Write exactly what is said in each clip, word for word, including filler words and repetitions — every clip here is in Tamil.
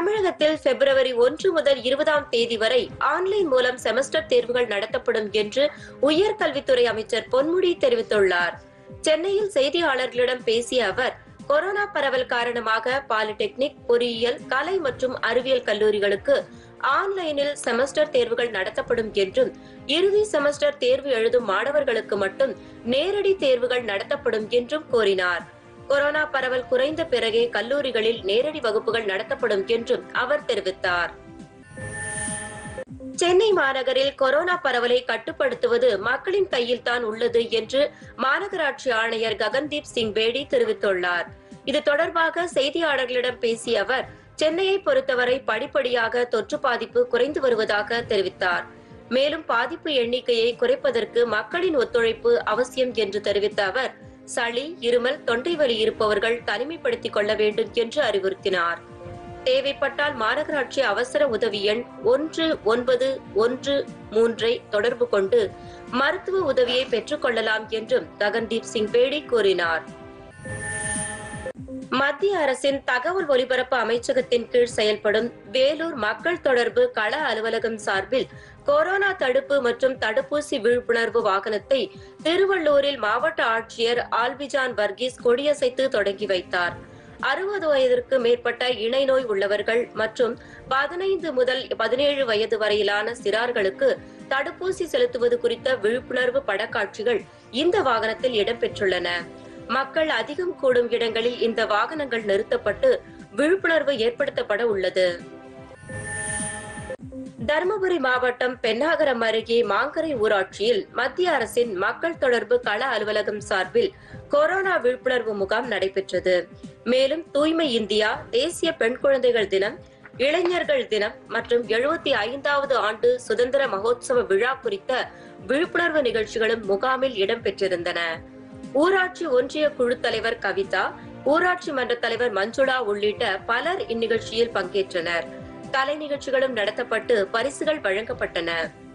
தமிழகத்தில் பிப்ரவரி ஒன்று முதல் இருபதாம் தேதி வரை ஆன்லைன் மூலம் செமஸ்டர் தேர்வுகள் நடத்தப்படும் என்று உயர்கல்வித்துறை அமைச்சர் பொன்முடி தெரிவித்துள்ளார். சென்னையில் செய்தியாளர்களிடம் பேசிய அவர், கொரோனா பரவல் காரணமாக பாலிடெக்னிக், பொறியியல், கலை மற்றும் அறிவியல் கல்லூரிகளுக்கு ஆன்லைனில் செமஸ்டர் தேர்வுகள் நடத்தப்படும் என்றும், இறுதி செமஸ்டர் தேர்வு எழுதும் மாணவர்களுக்கு மட்டும் நேரடி தேர்வுகள் நடத்தப்படும் என்றும் கூறினார். கொரோனா பரவல் குறைந்த பிறகே கல்லூரிகளில் நேரடி வகுப்புகள் நடத்தப்படும் என்றும் அவர் தெரிவித்தார். சென்னை மாநகரில் கொரோனா பரவலை கட்டுப்படுத்துவது மக்களின் கையில் தான் உள்ளது என்று மாநகராட்சி ஆணையர் ககன்தீப் சிங் பேடி தெரிவித்துள்ளார். இது தொடர்பாக செய்தியாளர்களிடம் பேசிய அவர், சென்னையை பொறுத்தவரை படிப்படியாக தொற்று பாதிப்பு குறைந்து வருவதாக தெரிவித்தார். மேலும் பாதிப்பு எண்ணிக்கையை குறைப்பதற்கு மக்களின் ஒத்துழைப்பு அவசியம் என்று தெரிவித்த அவர், சளி, இருமல், தொண்டை வலி இருப்பவர்கள் தனிமைப்படுத்திக் கொள்ள வேண்டும் என்று அறிவுறுத்தினார். தேவைப்பட்டால் மாநகராட்சி அவசர உதவி எண் ஒன்று ஒன்பது ஒன்று மூன்றை தொடர்பு கொண்டு மருத்துவ உதவியை பெற்றுக் கொள்ளலாம் என்றும் ககன்தீப் சிங் பேடி கூறினார். மத்திய அரசின் தகவல் ஒலிபரப்பு அமைச்சகத்தின் கீழ் செயல்படும் வேலூர் மக்கள் தொடர்பு கள அலுவலகம் சார்பில் கொரோனா தடுப்பு மற்றும் தடுப்பூசி விழிப்புணர்வு வாகனத்தை திருவள்ளூரில் மாவட்ட ஆட்சியர் ஆல்பிஜான் வர்கீஸ் கொடியசைத்து தொடங்கி வைத்தார். அறுபது வயதிற்கு மேற்பட்ட இணை நோய் உள்ளவர்கள் மற்றும் பதினைந்து முதல் பதினேழு வயது வரையிலான சிறார்களுக்கு தடுப்பூசி செலுத்துவது குறித்த விழிப்புணர்வு படக்காட்சிகள் இந்த வாகனத்தில் இடம்பெற்றுள்ளன. மக்கள் அதிகம் கூடும் இடங்களில் இந்த வாகனங்கள் நிறுத்தப்பட்டு விழிப்புணர்வு ஏற்படுத்தப்பட உள்ளது. தருமபுரி மாவட்டம் பென்னாகரம் அருகே மாங்கரை ஊராட்சியில் மத்திய அரசின் மக்கள் தொடர்பு கள அலுவலகம் சார்பில் கொரோனா விழிப்புணர்வு முகாம் நடைபெற்றது. மேலும் தூய்மை இந்தியா, தேசிய பெண் குழந்தைகள் தினம், இளைஞர்கள் தினம் மற்றும் எழுபத்தி ஐந்தாவது ஆண்டு சுதந்திர மகோத்சவ விழா குறித்த விழிப்புணர்வு நிகழ்ச்சிகளும் முகாமில் இடம்பெற்றிருந்தன. ஊராட்சி ஒன்றிய குழு தலைவர் கவிதா, ஊராட்சி மன்ற தலைவர் மஞ்சுளா உள்ளிட்ட பலர் இந்நிகழ்ச்சியில் பங்கேற்றனர். கலை நிகழ்ச்சிகளும் நடத்தப்பட்டு பரிசுகள் வழங்கப்பட்டன.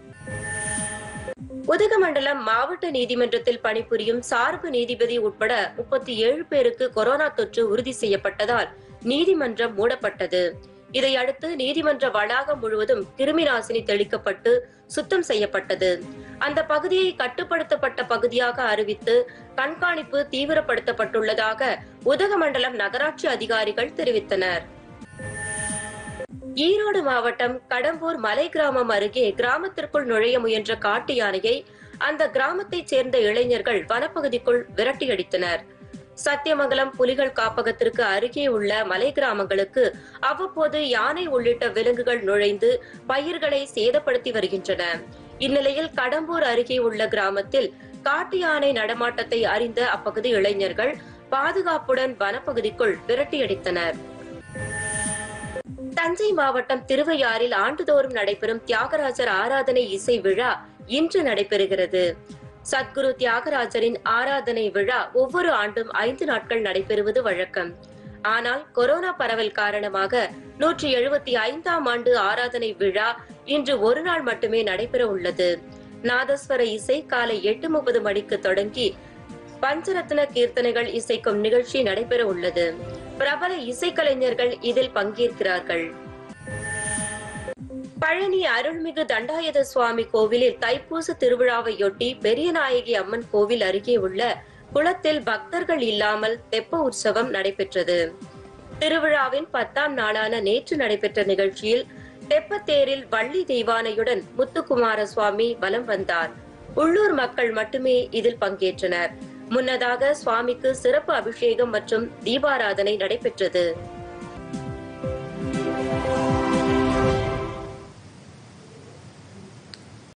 உதகமண்டலம் மாவட்ட நீதிமன்றத்தில் பணிபுரியும் சார்பு நீதிபதி உட்பட முப்பத்தி ஏழு பேருக்கு கொரோனா தொற்று உறுதி செய்யப்பட்டதால் நீதிமன்றம் மூடப்பட்டது. இதையடுத்து நீதிமன்ற வளாகம் முழுவதும் கிருமி நாசினி தெளிக்கப்பட்டு சுத்தம் செய்யப்பட்டது. அந்த பகுதியை கட்டுப்படுத்தப்பட்ட பகுதியாக அறிவித்து கண்காணிப்பு தீவிரப்படுத்தப்பட்டுள்ளதாக உதகமண்டலம் நகராட்சி அதிகாரிகள் தெரிவித்தனர். ஈரோடு மாவட்டம் கடம்பூர் மலை கிராமம் அருகே கிராமத்திற்குள் நுழைய முயன்ற காட்டு யானையை அந்த கிராமத்தைச் சேர்ந்த இளைஞர்கள் வனப்பகுதிக்குள் விரட்டியடித்தனர். சத்தியமங்கலம் புலிகள் காப்பகத்திற்கு அருகே உள்ள மலை கிராமங்களுக்கு அவ்வப்போது யானை உள்ளிட்ட விலங்குகள் நுழைந்து பயிர்களை சேதப்படுத்தி வருகின்றன. இந்நிலையில் கடம்பூர் அருகே உள்ள கிராமத்தில் காட்டு யானை நடமாட்டத்தை அறிந்த அப்பகுதி இளைஞர்கள் பாதுகாப்புடன் வனப்பகுதிக்குள் விரட்டியடித்தனர். தஞ்சை மாவட்டம் திருவையாறில் ஆண்டுதோறும் நடைபெறும் தியாகராஜர் ஆராதனை இசை விழா இன்று நடைபெறுகிறது. சத்குரு தியாகராஜரின் ஆராதனை விழா ஒவ்வொரு ஆண்டும் ஐந்து நாட்கள் நடைபெறுவது வழக்கம். ஆனால் கொரோனா பரவல் காரணமாக நூற்றி எழுபத்தி ஐந்தாம் ஆண்டு ஆராதனை விழா இன்று ஒரு நாள் மட்டுமே நடைபெற உள்ளது. நாதஸ்வர இசை காலை எட்டு முப்பது மணிக்கு தொடங்கி பஞ்சரத்ன கீர்த்தனைகள் இசைக்கும் நிகழ்ச்சி நடைபெற உள்ளது. பிரபல இசைக்கலைஞர்கள் இதில் பங்கேற்கிறார்கள். பழனி அருள்மிகு தண்டாயுத சுவாமி கோவிலில் தைப்பூச திருவிழாவையொட்டி பெரியநாயகி அம்மன் கோவில் அருகே உள்ள குளத்தில் பக்தர்கள் இல்லாமல் தெப்ப உற்சவம் நடைபெற்றது. திருவிழாவின் பத்தாம் நாளான நேற்று நடைபெற்ற நிகழ்ச்சியில் தெப்பத்தேரில் வள்ளி தெய்வானையுடன் முத்துக்குமார சுவாமி வலம் வந்தார். உள்ளூர் மக்கள் மட்டுமே இதில் பங்கேற்றனர். முன்னதாக சுவாமிக்கு சிறப்பு அபிஷேகம் மற்றும் தீபாராதனை நடைபெற்றது.